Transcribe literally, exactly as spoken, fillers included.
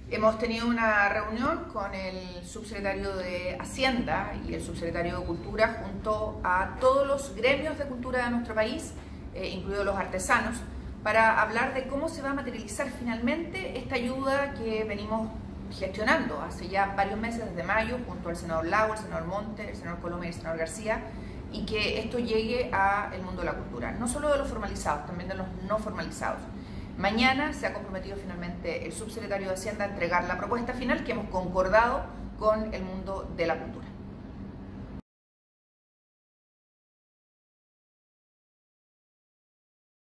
Hemos tenido una reunión con el subsecretario de Hacienda y el subsecretario de Cultura junto a todos los gremios de cultura de nuestro país, eh, incluidos los artesanos, para hablar de cómo se va a materializar finalmente esta ayuda que venimos gestionando hace ya varios meses, desde mayo, junto al senador Lago, el senador Monte, el senador Coloma y el senador García, y que esto llegue al mundo de la cultura, no solo de los formalizados, también de los no formalizados. Mañana se ha comprometido finalmente el subsecretario de Hacienda a entregar la propuesta final que hemos concordado con el mundo de la cultura.